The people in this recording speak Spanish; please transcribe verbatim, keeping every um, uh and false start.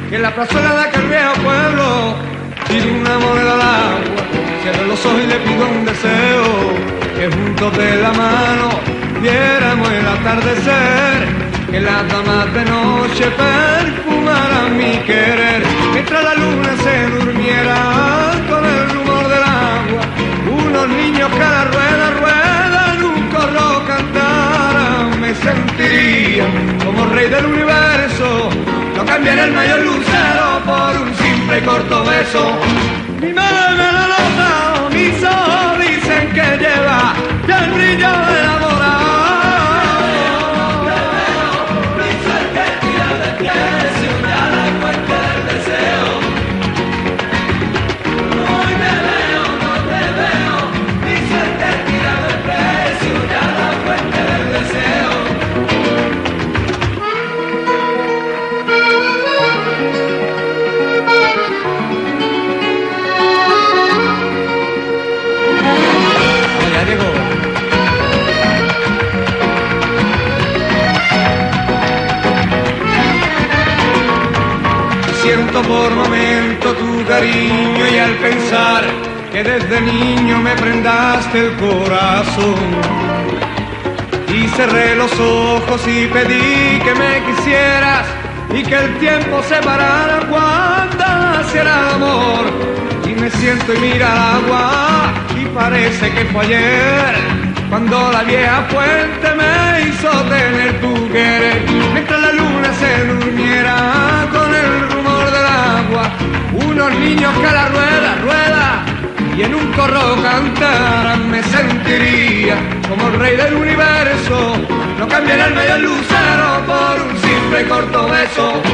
que la plazuela de aquel viejo pueblo tire una moneda al agua, cierre los ojos y le pido un deseo, que juntos de la mano viéramos el atardecer, que las damas de noche perfumaran mi querer, mientras la luna se durmiera con el rumor del agua, unos niños que a la rueda, rueda en un corro cantaran, me sentiría como rey del universo, no cambiaré el mayor lucero por un simple y corto beso. Mi madre me lo nota, mis ojos dicen que lleva ya el brillo de la morada. Siento por momento tu cariño y al pensar que desde niño me prendaste el corazón y cerré los ojos y pedí que me quisieras y que el tiempo se parara cuando naciera el amor y me siento y mira el agua y parece que fue ayer cuando la vieja fuente me hizo tener tu querer mientras la luna se durmiera con el rumor del agua, unos niños que a la rueda, rueda y en un corro cantaran, me sentiría como el rey del universo, no cambiaré el medio lucero por un simple y corto beso.